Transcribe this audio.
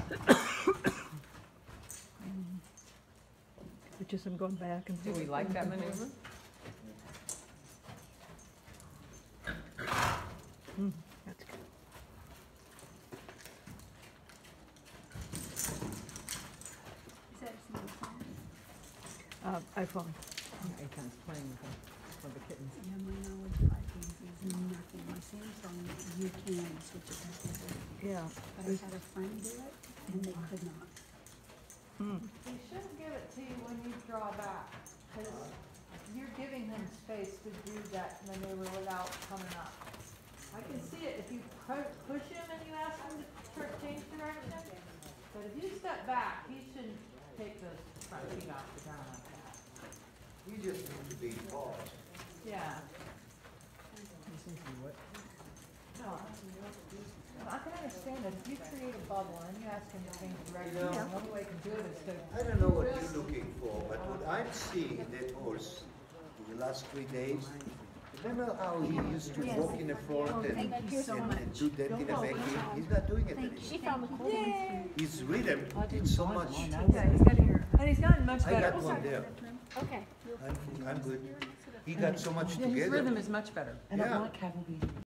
It's just I'm going back and Do we like that maneuver? That's good. Is that some fun? iPhone. Aiken's playing with the kittens. Yeah, my knowledge of iPhones is nothing. My Samsung, you can switch it back and forth. Yeah. But I had a friend do it, and they could not. They shouldn't give it to you when you draw back, because you're giving them space to do that maneuver without coming up. I can see it if you push him and you ask him to change direction, but if you step back, he shouldn't take those front feet off the ground like that. You just need to be paused. Yeah. This needs to be what? No, I can understand that if you create a bubble and you ask him to change direction, You know, the only way you can do it is to. I don't know what you're looking for, but what I'm seeing that horse in the last 3 days, remember how he used to walk in the front and do that in the back? He's not doing it She anymore. found the cool one. His rhythm did so much. Yeah, he's got here, and he's gotten much I better. got one there. Okay. I'm good. He got so much Yeah, his together. rhythm is much better. Yeah.